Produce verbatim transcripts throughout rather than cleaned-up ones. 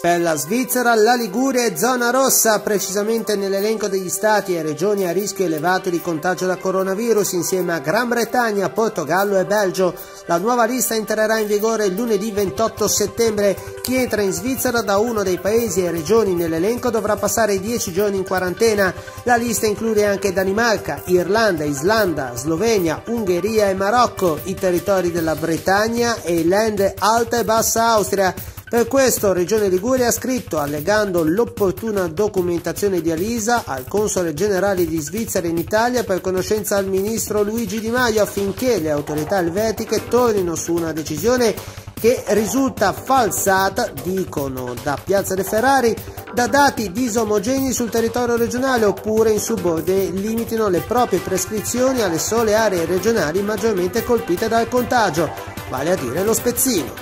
Per la Svizzera, la Liguria è zona rossa, precisamente nell'elenco degli stati e regioni a rischio elevato di contagio da coronavirus insieme a Gran Bretagna, Portogallo e Belgio. La nuova lista entrerà in vigore lunedì ventotto settembre. Chi entra in Svizzera da uno dei paesi e regioni nell'elenco dovrà passare dieci giorni in quarantena. La lista include anche Danimarca, Irlanda, Islanda, Slovenia, Ungheria e Marocco, i territori della Bretagna e il Land Alta e Bassa Austria. Per questo Regione Liguria ha scritto, allegando l'opportuna documentazione di Alisa, al console generale di Svizzera in Italia per conoscenza al ministro Luigi Di Maio affinché le autorità elvetiche tornino su una decisione che risulta falsata, dicono da Piazza De Ferrari, da dati disomogenei sul territorio regionale oppure in subordine limitino le proprie prescrizioni alle sole aree regionali maggiormente colpite dal contagio, vale a dire lo Spezzino.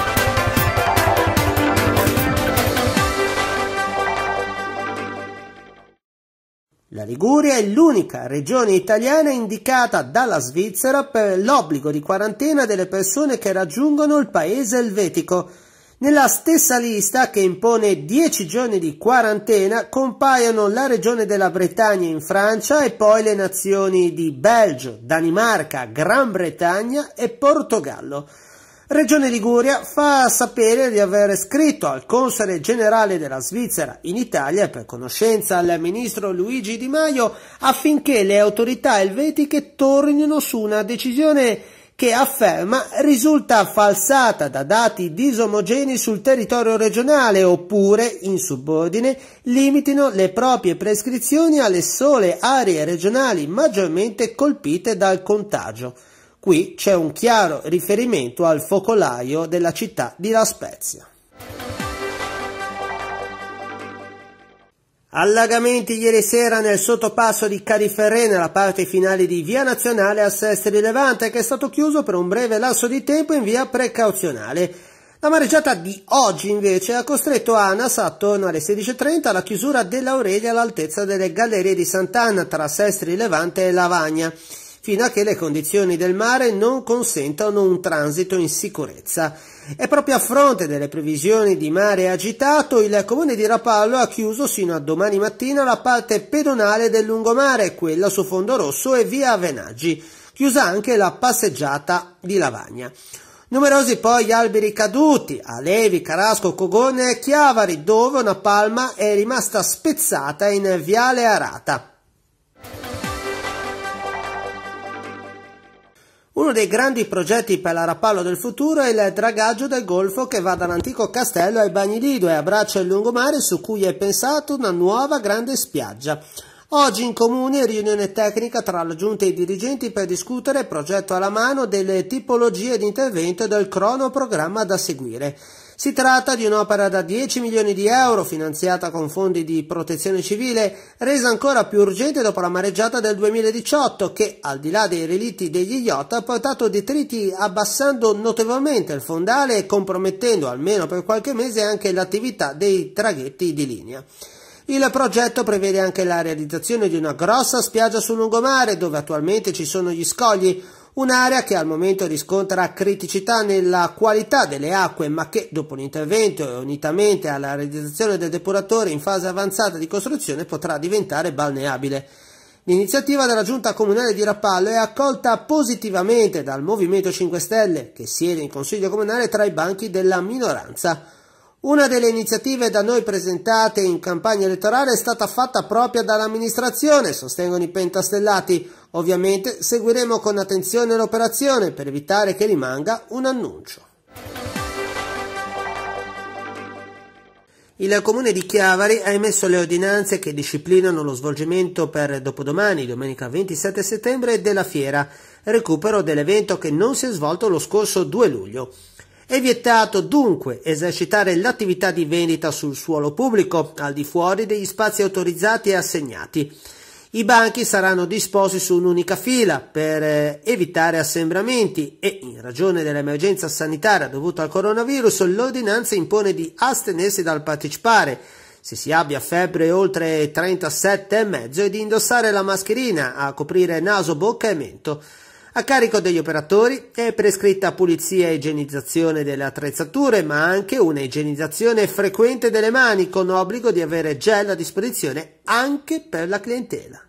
La Liguria è l'unica regione italiana indicata dalla Svizzera per l'obbligo di quarantena delle persone che raggiungono il paese elvetico. Nella stessa lista, che impone dieci giorni di quarantena, compaiono la regione della Bretagna in Francia e poi le nazioni di Belgio, Danimarca, Gran Bretagna e Portogallo. Regione Liguria fa sapere di aver scritto al console generale della Svizzera in Italia per conoscenza al ministro Luigi Di Maio affinché le autorità elvetiche tornino su una decisione che afferma risulta falsata da dati disomogenei sul territorio regionale oppure, in subordine, limitino le proprie prescrizioni alle sole aree regionali maggiormente colpite dal contagio. Qui c'è un chiaro riferimento al focolaio della città di La Spezia. Allagamenti ieri sera nel sottopasso di Cariferré nella parte finale di Via Nazionale a Sestri Levante, che è stato chiuso per un breve lasso di tempo in via precauzionale. La mareggiata di oggi invece ha costretto ANAS attorno alle sedici e trenta alla chiusura dell'Aurelia all'altezza delle gallerie di Sant'Anna tra Sestri Levante e Lavagna, fino a che le condizioni del mare non consentano un transito in sicurezza. E proprio a fronte delle previsioni di mare agitato, il comune di Rapallo ha chiuso sino a domani mattina la parte pedonale del lungomare, quella su fondo rosso e via Venaggi, chiusa anche la passeggiata di Lavagna. Numerosi poi gli alberi caduti a Levi, Carasco, Cogone e Chiavari, dove una palma è rimasta spezzata in viale Arata. Uno dei grandi progetti per la Rapallo del futuro è il dragaggio del golfo che va dall'antico castello ai Bagni Lido e abbraccia il lungomare, su cui è pensata una nuova grande spiaggia. Oggi in comune riunione tecnica tra la giunta e i dirigenti per discutere, progetto alla mano, delle tipologie di intervento e del cronoprogramma da seguire. Si tratta di un'opera da dieci milioni di euro, finanziata con fondi di protezione civile, resa ancora più urgente dopo la mareggiata del duemiladiciotto che, al di là dei relitti degli yacht, ha portato detriti abbassando notevolmente il fondale e compromettendo, almeno per qualche mese, anche l'attività dei traghetti di linea. Il progetto prevede anche la realizzazione di una grossa spiaggia sul lungomare, dove attualmente ci sono gli scogli, un'area che al momento riscontra criticità nella qualità delle acque, ma che dopo l'intervento e unitamente alla realizzazione del depuratore in fase avanzata di costruzione potrà diventare balneabile. L'iniziativa della Giunta Comunale di Rapallo è accolta positivamente dal Movimento cinque Stelle, che siede in Consiglio Comunale tra i banchi della minoranza. Una delle iniziative da noi presentate in campagna elettorale è stata fatta proprio dall'amministrazione, sostengono i pentastellati. Ovviamente seguiremo con attenzione l'operazione per evitare che rimanga un annuncio. Il comune di Chiavari ha emesso le ordinanze che disciplinano lo svolgimento per dopodomani, domenica ventisette settembre, della fiera, recupero dell'evento che non si è svolto lo scorso due luglio. È vietato dunque esercitare l'attività di vendita sul suolo pubblico, al di fuori degli spazi autorizzati e assegnati. I banchi saranno disposti su un'unica fila per eh, evitare assembramenti e, in ragione dell'emergenza sanitaria dovuta al coronavirus, l'ordinanza impone di astenersi dal partecipare, se si abbia febbre oltre trentasette virgola cinque e di indossare la mascherina a coprire naso, bocca e mento. A carico degli operatori è prescritta pulizia e igienizzazione delle attrezzature, ma anche una igienizzazione frequente delle mani, con obbligo di avere gel a disposizione anche per la clientela.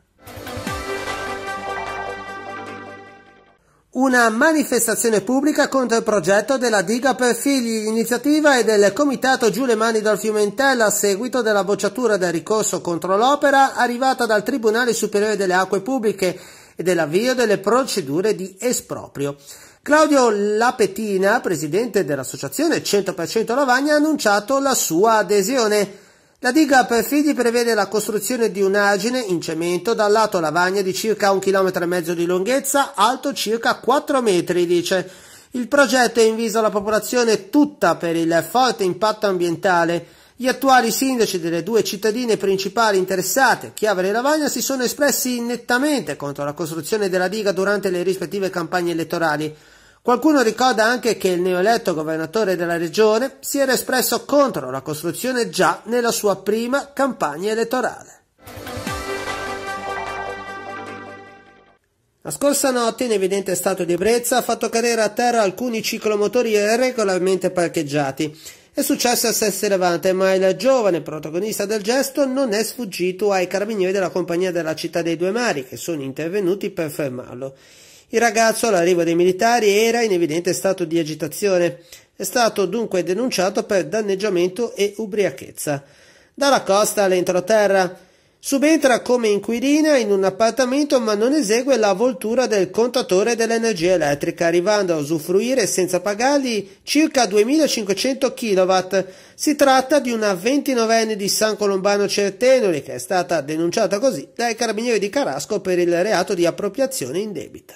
Una manifestazione pubblica contro il progetto della diga per figli. L'iniziativa è del comitato Giù le mani dal fiume Entella a seguito della bocciatura del ricorso contro l'opera arrivata dal Tribunale Superiore delle Acque Pubbliche e dell'avvio delle procedure di esproprio. Claudio Lapettina, presidente dell'associazione cento per cento Lavagna, ha annunciato la sua adesione. La diga per figli prevede la costruzione di un argine in cemento dal lato Lavagna di circa un chilometro e mezzo di lunghezza, alto circa quattro metri, dice. Il progetto è inviso alla popolazione tutta per il forte impatto ambientale. Gli attuali sindaci delle due cittadine principali interessate, Chiavari e Lavagna, si sono espressi nettamente contro la costruzione della diga durante le rispettive campagne elettorali. Qualcuno ricorda anche che il neoeletto governatore della regione si era espresso contro la costruzione già nella sua prima campagna elettorale. La scorsa notte, in evidente stato di ebbrezza, ha fatto cadere a terra alcuni ciclomotori regolarmente parcheggiati. È successo a Sesti Levante, ma il giovane protagonista del gesto non è sfuggito ai carabinieri della compagnia della Città dei Due Mari, che sono intervenuti per fermarlo. Il ragazzo, all'arrivo dei militari, era in evidente stato di agitazione. È stato dunque denunciato per danneggiamento e ubriachezza. Dalla costa all'entroterra. Subentra come inquilina in un appartamento, ma non esegue la voltura del contatore dell'energia elettrica, arrivando a usufruire senza pagargli circa duemilacinquecento chilowatt. Si tratta di una ventinovenne di San Colombano Certenoli, che è stata denunciata così dai carabinieri di Carasco per il reato di appropriazione indebita.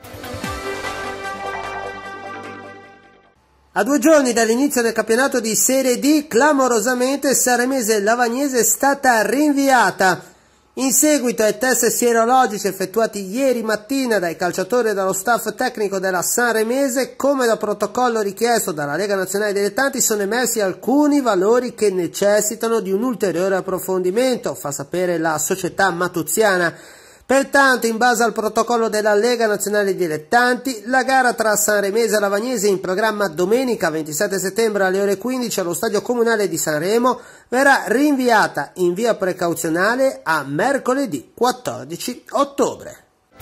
A due giorni dall'inizio del campionato di Serie D, clamorosamente Sanremese Lavagnese è stata rinviata. In seguito ai test sierologici effettuati ieri mattina dai calciatori e dallo staff tecnico della Sanremese, come da protocollo richiesto dalla Lega Nazionale Dilettanti, sono emersi alcuni valori che necessitano di un ulteriore approfondimento, fa sapere la società matuziana. Pertanto, in base al protocollo della Lega Nazionale Dilettanti, la gara tra Sanremese e Lavagnese, in programma domenica ventisette settembre alle ore quindici allo Stadio Comunale di Sanremo, verrà rinviata in via precauzionale a mercoledì quattordici ottobre.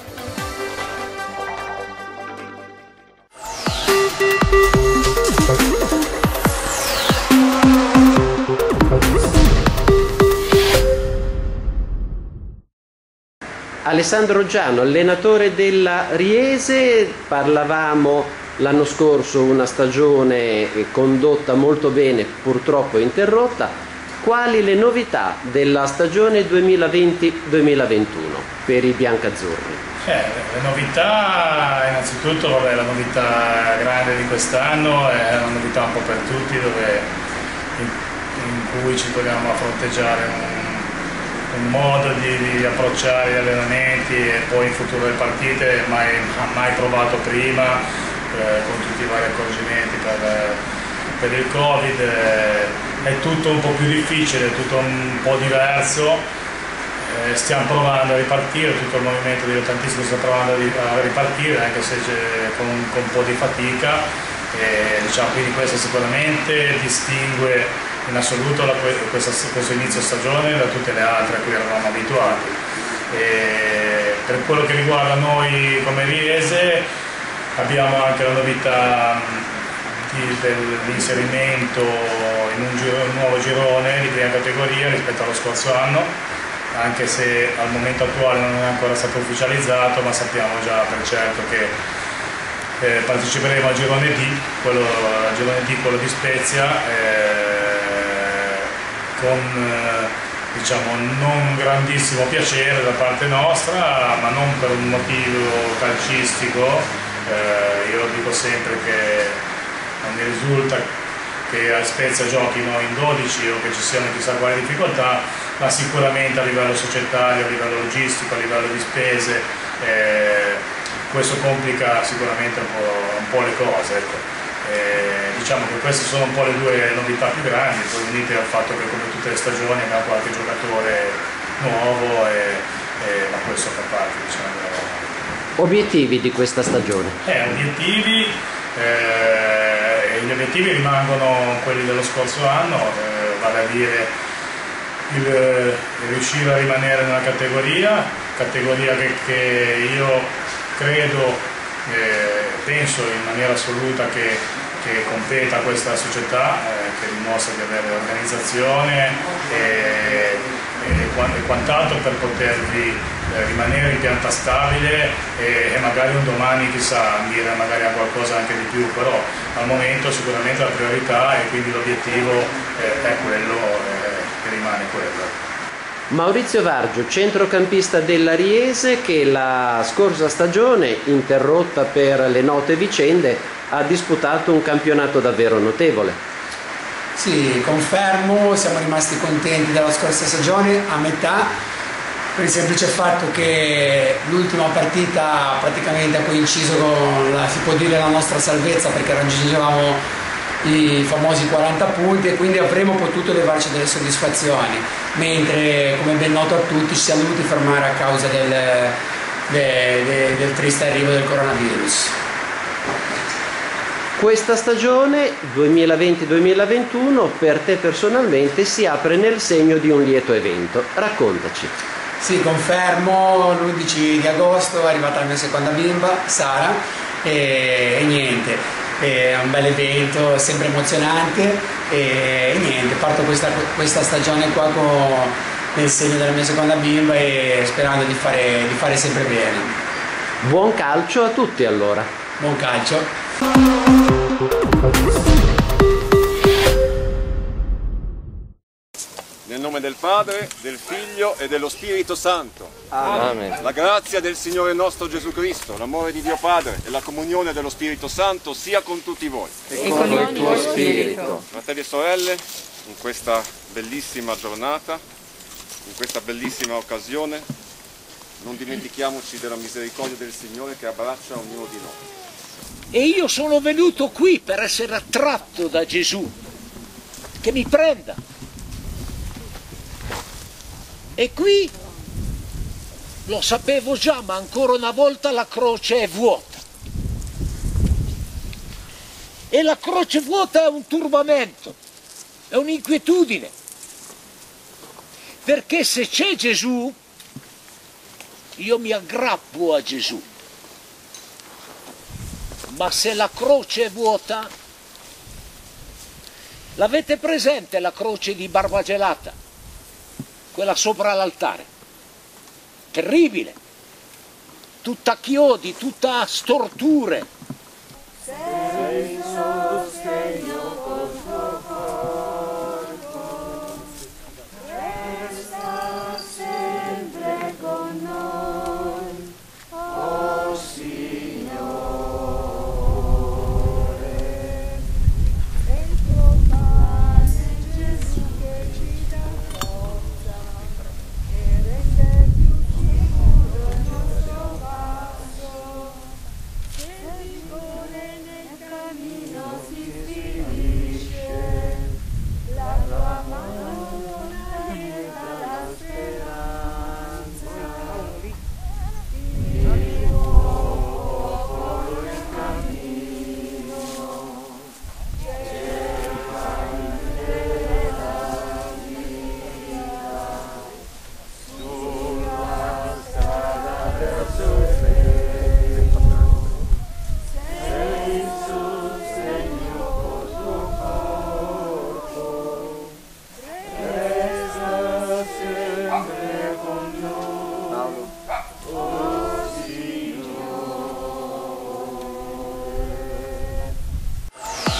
Alessandro Giano, allenatore della Riese, parlavamo l'anno scorso una stagione condotta molto bene, purtroppo interrotta. Quali le novità della stagione duemilaventi duemilaventuno per i biancazzurri? Eh, le novità, innanzitutto vabbè, la novità grande di quest'anno è una novità un po' per tutti, dove in, in cui ci troviamo a fronteggiare un un modo di, di approcciare gli allenamenti e poi in futuro le partite mai, mai provato prima, eh, con tutti i vari accorgimenti per, per il Covid. Eh, è tutto un po' più difficile, è tutto un po' diverso. Eh, stiamo provando a ripartire, tutto il movimento dilettantistico sta provando a ripartire, anche se con, con un po' di fatica. E, diciamo, quindi questo sicuramente distingue in assoluto la, questo, questo inizio stagione da tutte le altre a cui eravamo abituati. E per quello che riguarda noi come Riese, abbiamo anche la novità dell'inserimento in un, giro, un nuovo girone di prima categoria rispetto allo scorso anno, anche se al momento attuale non è ancora stato ufficializzato, ma sappiamo già per certo che eh, parteciperemo al girone D, quello, al girone D, quello di Spezia, eh, con eh, diciamo non grandissimo piacere da parte nostra, ma non per un motivo calcistico. Eh, io dico sempre che non mi risulta che a Spezia giochino in dodici o che ci siano chissà quali difficoltà, ma sicuramente a livello societario, a livello logistico, a livello di spese, eh, questo complica sicuramente un po', un po' le cose. Ecco. Eh, diciamo che queste sono un po' le due novità più grandi, poi unite al fatto che come tutte le stagioni abbiamo qualche giocatore nuovo, e, e, ma questo fa parte, diciamo, Obiettivi di questa stagione? Eh, obiettivi, eh, gli obiettivi rimangono quelli dello scorso anno, eh, vale a dire il, il riuscire a rimanere nella categoria, categoria che, che io credo, eh, penso in maniera assoluta che, che competa questa società, eh, che dimostra di avere organizzazione e, e quant'altro per potervi eh, rimanere in pianta stabile e, e magari un domani chissà ambire magari a qualcosa anche di più, però al momento sicuramente la priorità e quindi l'obiettivo eh, è quello, eh, che rimane quello. Maurizio Vargio, centrocampista dell'Ariese, che la scorsa stagione, interrotta per le note vicende, ha disputato un campionato davvero notevole. Sì, confermo, siamo rimasti contenti della scorsa stagione a metà, per il semplice fatto che l'ultima partita praticamente ha coinciso con, la, si può dire, la nostra salvezza, perché raggiungevamo i famosi quaranta punti e quindi avremmo potuto levarci delle soddisfazioni, mentre come ben noto a tutti ci siamo dovuti fermare a causa del, de, de, del triste arrivo del coronavirus. Questa stagione duemilaventi duemilaventuno per te personalmente si apre nel segno di un lieto evento, raccontaci. Sì, confermo, l'undici di agosto è arrivata la mia seconda bimba, Sara, e, e niente. È un bel evento, sempre emozionante e, e niente, parto questa, questa stagione qua con, nel segno della mia seconda bimba e sperando di fare, di fare sempre bene. Buon calcio a tutti allora. Buon calcio. Nel nome del Padre, del Figlio e dello Spirito Santo. Amen. La grazia del Signore nostro Gesù Cristo, l'amore di Dio Padre e la comunione dello Spirito Santo sia con tutti voi. E con il tuo spirito. Fratelli e sorelle, in questa bellissima giornata, in questa bellissima occasione, non dimentichiamoci della misericordia del Signore che abbraccia ognuno di noi. E io sono venuto qui per essere attratto da Gesù, che mi prenda. E qui lo sapevo già, ma ancora una volta la croce è vuota. E la croce vuota è un turbamento, è un'inquietudine. Perché se c'è Gesù, io mi aggrappo a Gesù. Ma se la croce è vuota, l'avete presente la croce di Barbagelata? Quella sopra l'altare, terribile, tutta chiodi, tutta storture. Sei il sostegno col tuo corpo, resta sempre con noi, oh Signore. È il tuo pane, Gesù, che ci dà forza e rende più sicuro il nostro passo. Se il vigore nel cammino si finisce, la tua mano aiuta la speranza. Il popolo il cammino cerca intera vita sulla strada verso il cielo. Sei il sostegno col tuo corpo, resta sempre con noi, oh Signore.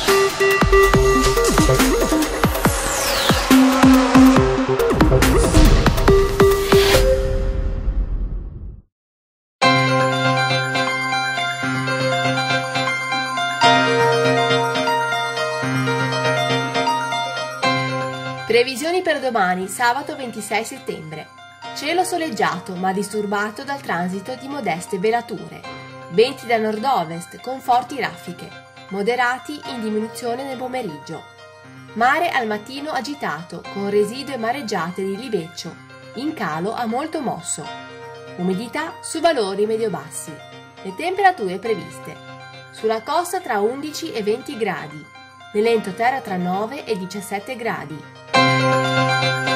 Previsioni per domani, sabato ventisei settembre. Cielo soleggiato ma disturbato dal transito di modeste velature. Venti da nord-ovest con forti raffiche, moderati in diminuzione nel pomeriggio. Mare al mattino agitato con residue mareggiate di libeccio, in calo a molto mosso. Umidità su valori medio-bassi. Le temperature previste: sulla costa tra undici e venti gradi, nell'entroterra tra nove e diciassette gradi.